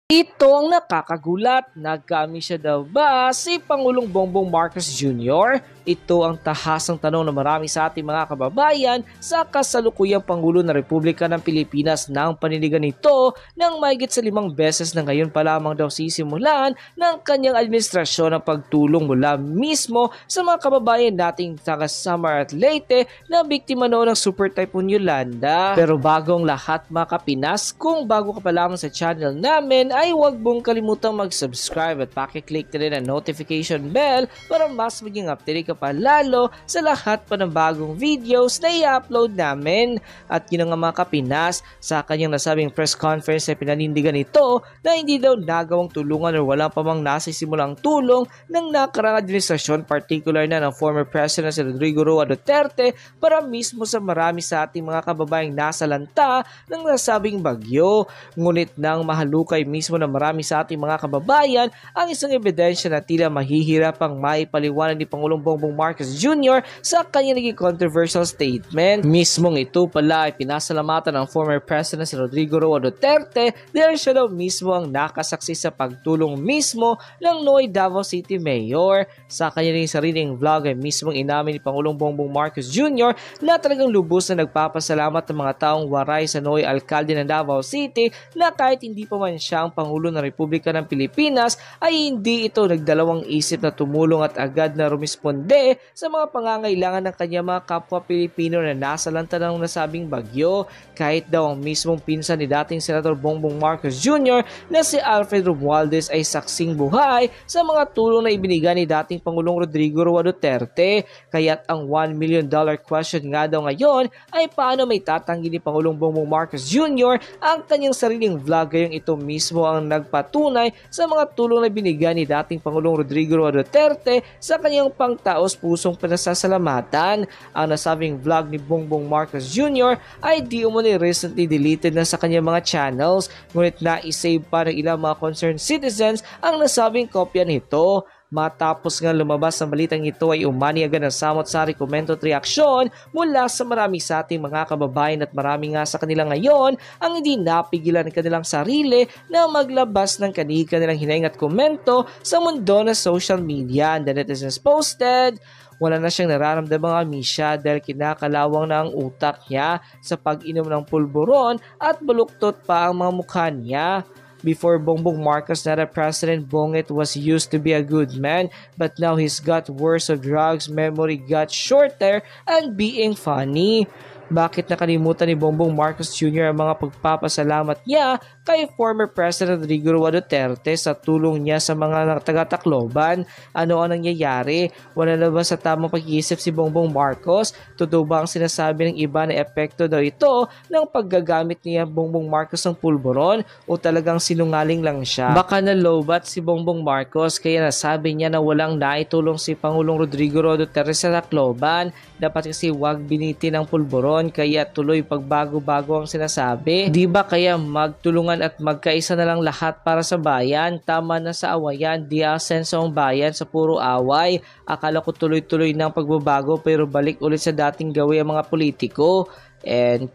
Ito ang nakakagulat. Nagka-amnesia daw ba si Pangulong Bongbong Marcos Jr.? Ito ang tahasang tanong na marami sa ating mga kababayan sa kasalukuyang Pangulo ng Republika ng Pilipinas nang panindigan nito ng mahigit sa 5 beses na ngayon pa lamang daw sisimulan ng kanyang administrasyon ang pagtulong mula mismo sa mga kababayan nating taga Samar at Leyte na biktima noon ng Super Typhoon Yolanda. Pero bago ang lahat mga kapinas, kung bago ka pa lamang sa channel namin, ay huwag mong kalimutang mag-subscribe at pakiclick na rin ang notification bell para mas maging update ka pa lalo sa lahat pa ng bagong videos na i-upload namin. At yun nga mga kapinas, sa kanyang nasabing press conference ay pinanindigan ito na hindi daw nagawang tulungan o walang pa mang nasisimulang tulong ng nakarang administrasyon, particular na ng former President si Rodrigo Roa Duterte para mismo sa marami sa ating mga kababayang nasa lanta ng nasabing bagyo. Ngunit nang mahalukay mismo na marami sa ating mga kababayan ang isang ebidensya na tila mahihirapang maipaliwanag ni Pangulong Bongbong Marcos Jr. sa kanyang naging controversial statement. Mismong ito pala ay pinasalamatan ng former President si Rodrigo Roa Duterte dahil siya daw mismo ang nakasaksi sa pagtulong mismo ng Noy Davao City Mayor. Sa kanyang sariling vlog ay mismong inamin ni Pangulong Bongbong Marcos Jr. na talagang lubos na nagpapasalamat ng mga taong waray sa Noy Alcalde ng Davao City na kahit hindi pa man siya ang Pangulo ng Republika ng Pilipinas ay hindi ito nagdalawang isip na tumulong at agad na rumisponde sa mga pangangailangan ng kanyang mga kapwa Pilipino na nasa lanta ng nasabing bagyo. Kahit daw ang mismong pinsan ni dating Senator Bongbong Marcos Jr. na si Alfred Romualdez ay saksing buhay sa mga tulong na ibinigay ni dating Pangulong Rodrigo Roa Duterte. Kaya't ang $1 million question nga daw ngayon ay paano may tatanggi ni Pangulong Bongbong Marcos Jr. ang kanyang sariling vlog ngayong ito mismo ang nagpatunay sa mga tulong na binigay ni dating Pangulong Rodrigo Roa Duterte sa kanyang pangtaos-pusong pinasasalamatan. Ang nasabing vlog ni Bongbong Marcos Jr. ay di umano recently deleted na sa kanyang mga channels, ngunit na-save pa ng ilang mga concerned citizens ang nasabing kopya nito. Matapos nga lumabas ang balitang ito ay umani agad ng samot-sari komento at reaksyon mula sa marami sa ating mga kababayan at marami nga sa kanila ngayon ang hindi napigilan ng kanilang sarili na maglabas ng kanilang hinaing at komento sa mundo na social media. And the netizens posted, wala na siyang nararamdamang amnesia dahil kinakalawang na ang utak niya sa pag-inom ng pulburon at baluktot pa ang mga mukha niya. Before Bongbong Marcos na the President Bonget was used to be a good man, but now he's got worse of drugs, memory got shorter, and being funny. Bakit nakalimutan ni Bongbong Marcos Jr. ang mga pagpapasalamat niya kay former President Rodrigo Roa Duterte sa tulong niya sa mga taga-Tacloban? Ano ang nangyayari? Wala na ba sa tamang pag-iisip si Bongbong Marcos? Totoo ba ang sinasabi ng iba na epekto daw ito ng paggagamit niya Bongbong Marcos ng pulburon o talagang sinungaling lang siya? Baka nalobat si Bongbong Marcos kaya nasabi niya na walang naitulong si Pangulong Rodrigo Roa Duterte sa Tacloban. Dapat kasi wag binitin ng pulburon kaya tuloy pagbago-bago ang sinasabi. Di ba kaya magtulungan at magkaisa na lang lahat para sa bayan? Tama na sa awayan, di asenso ang bayan sa puro away. Akala ko tuloy-tuloy ng pagbabago pero balik ulit sa dating gawin ang mga politiko. And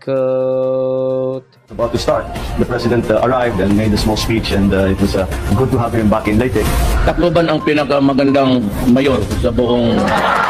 about to start, the President arrived and made a small speech and it was good to have him back in Leyte. Tacloban ang pinakamagandang mayor sa buong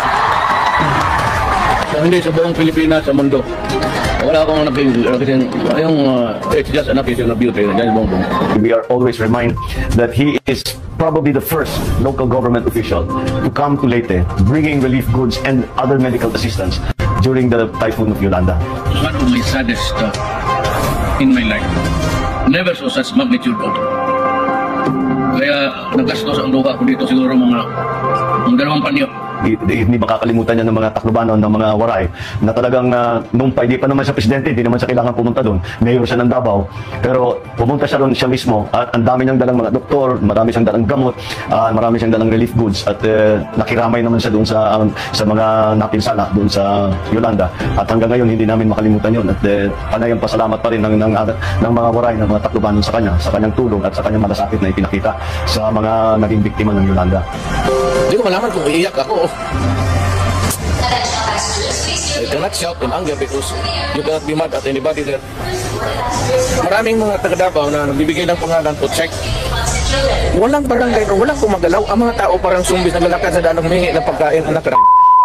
hindi sa buong Pilipinas, sa mundo. Wala akong it's just an appeal of beauty. We are always reminded that he is probably the first local government official to come to Leyte, bringing relief goods and other medical assistance during the typhoon of Yolanda. One of my saddest in my life. Never saw such magnitude of. Kaya nagastos ang luha ko dito siguro mga 2 panyo. Hindi makakalimutan niya ng mga Taclobanon, ng mga waray, na talagang nung hindi pa naman siya presidente, hindi naman siya kailangan pumunta doon. Mayor siya ng Davao. Pero pumunta siya doon siya mismo at ang dami niyang dalang mga doktor, marami siyang dalang gamot, marami siyang dalang relief goods at nakiramay naman siya doon sa mga napinsala doon sa Yolanda. At hanggang ngayon hindi namin makalimutan yun. At panayang pasalamat pa rin ng mga waray, ng mga Taclobanon sa kanyang tulong at sa kanyang malasakit na ipinakita sa mga naging biktima ng Yolanda. Hindi ko malaman kung iiyak ako. I cannot shout in anger because you cannot be mad at anybody there. Maraming mga taga-Davao na nagbibigay ng pangalan to check. Walang barangay o walang kumagalaw. Ang mga tao parang zumbis na lalakad sa daan ng humingi ng pagkain. Anak ka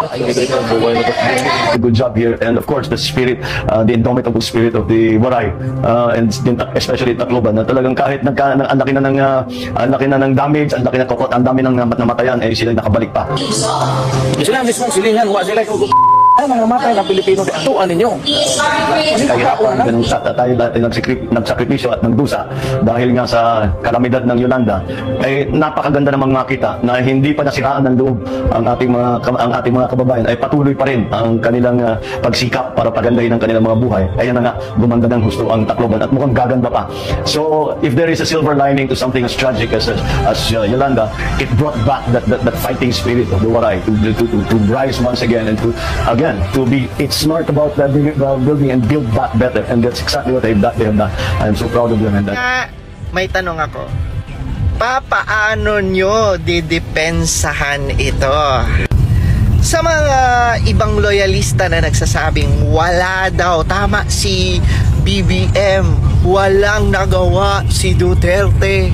good job here, and of course the spirit, the indomitable spirit of the Waray, and especially Tacloban, na talagang kahit ang laki na ng damage, ang laki na kokot, ang dami ng namatayan, eh sila nakabalik pa. Sila mismong silingan, sila mga matay ng Pilipino, atuan ninyo. Kaya ganun tayo dati nagsakripisyo at nagdusa dahil nga sa kalamidad ng Yolanda, ay napakaganda namang makita na hindi pa nasiraan ng loob ang ating mga kababayan, ay patuloy pa rin ang kanilang pagsikap para pagandahin ang kanilang mga buhay. Ayan na nga, gumanda ng husto ang Tacloban at mukhang gaganda pa. So if there is a silver lining to something as tragic as Yolanda, it brought back that fighting spirit of the Waray to rise once again and to be smart about that building and build back better, and that's exactly what they have done. I'm so proud of them. And may tanong ako, paano nyo didepensahan ito? Sa mga ibang loyalista na nagsasabing wala daw, tama si BBM, walang nagawa si Duterte.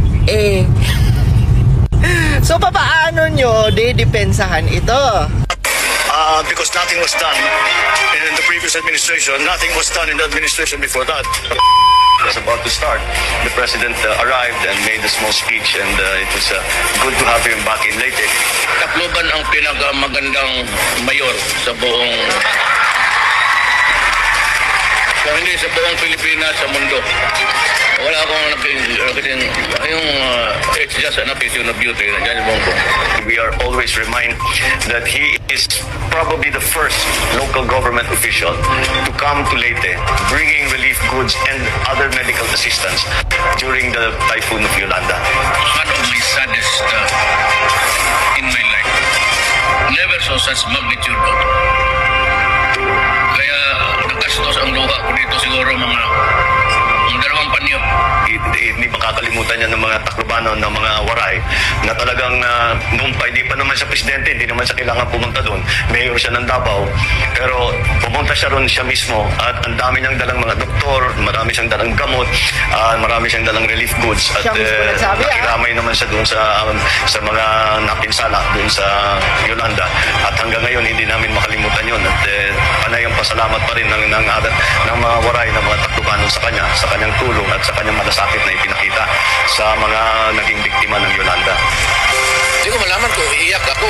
So paano nyo didepensahan ito? Because nothing was done in the previous administration, nothing was done in the administration before that. Was about to start. The president arrived and made a small speech, and it was good to have him back in Leyte. Tacloban ang pinakamagandang mayor sa buong hindi sa buong Pilipinas, sa mundo. Wala akong nakitin yung it's just an appreciation of beauty na dyan bongbong. We are always reminded that he is probably the first local government official to come to Leyte bringing relief goods and other medical assistance during the typhoon of Yolanda. One of my saddest in my life. Never saw such magnitude. Kaya nagastos ang luha ko dito siguro mga dalawang panyo. Hindi makakalimutan yan ng mga Taclobano, ng mga Waray, na talagang nung hindi pa naman siya presidente, hindi naman siya kailangan pumunta doon. Mayor siya ng Davao, pero pumunta siya ron siya mismo, at ang dami niyang dalang mga doktor, marami siyang dalang gamot, marami siyang dalang relief goods, at nakiramay naman siya doon sa mga napinsala doon sa Yolanda. At hanggang ngayon hindi namin makalimutan yun, at panay ang pasalamat pa rin ng mga Waray, ng mga Taclobano sa kanyang tulong at sa kanyang malasakit na ipinakita sa mga naging biktima ng Yolanda. Hindi ko malaman kung iiyak ako.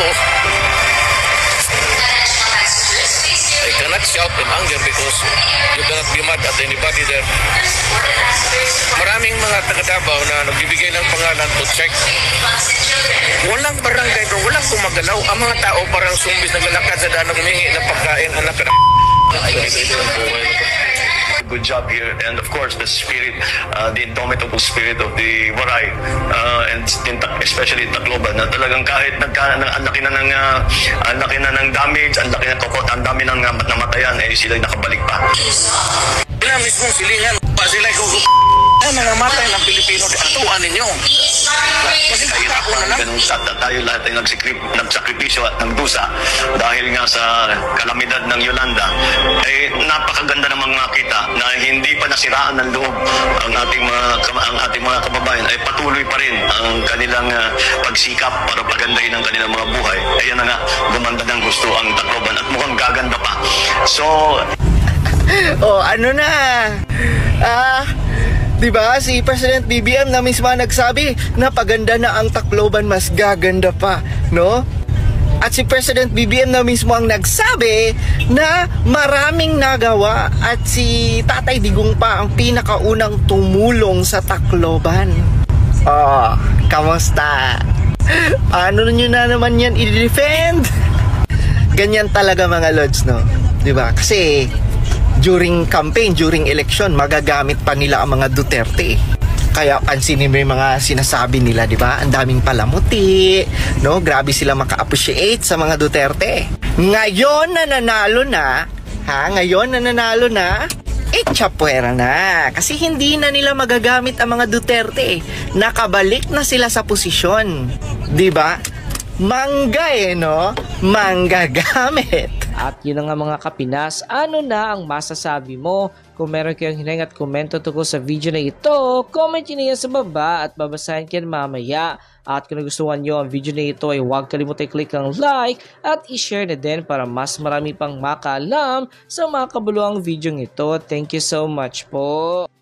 I cannot shout in anger because you cannot be mad at anybody there. Maraming mga taga-Davao na nagbibigay ng pangalan to check. Walang barangay o walang kumagalaw. Ang mga tao parang zumbis na lalakad sa daan ng humingi ng pagkain. Anak ka Good job here, and of course the spirit, the indomitable spirit of the Waray, and especially Tacloban, na talagang kahit ang laki na ng damage, ang laki na kokot, ang dami ng namatayan, eh sila nakabalik pa. Sila mismong silingan, sila mga matay ng Pilipino, atuan ninyo. Ganun tayo lahat ay nagsakripisyo at nagdusa dahil nga sa kalamidad ng Yolanda, ay napakaganda namang makita na hindi pa nasiraan ng loob ang ating mga kababayan, ay patuloy pa rin ang kanilang pagsikap para pagandahin ang kanilang mga buhay. Ayan na nga, gumanda ng gusto ang Tacloban at mukhang gaganda pa. So ano na? Diba, si President BBM na mismo nagsabi na paganda na ang Tacloban, mas gaganda pa, no? At si President BBM na mismo ang nagsabi na maraming nagawa, at si Tatay Digong pa ang pinakaunang tumulong sa Tacloban. Kamusta? Ano nyo na naman yan i-defend? Ganyan talaga mga lods, no? Diba? Kasi during campaign, during election, magagamit pa nila ang mga Duterte. Kaya pansinin mo yung mga sinasabi nila, di ba? Ang daming palamuti, no? Grabe sila maka-appreciate sa mga Duterte. Ngayon na nanalo na, chapwera na. Kasi hindi na nila magagamit ang mga Duterte. Nakabalik na sila sa posisyon. Di ba? Mangga no? Manggagamit. At yun na nga mga kapinas, ano na ang masasabi mo? Kung meron kayong hinahing at komento tungkol sa video na ito, comment nyo na yan sa baba at babasahin ko yan mamaya. At kung nagustuhan nyo ang video na ito ay huwag kalimutan i-click ang like at i-share na din para mas marami pang makaalam sa mga kabuluhang video ito. Thank you so much po!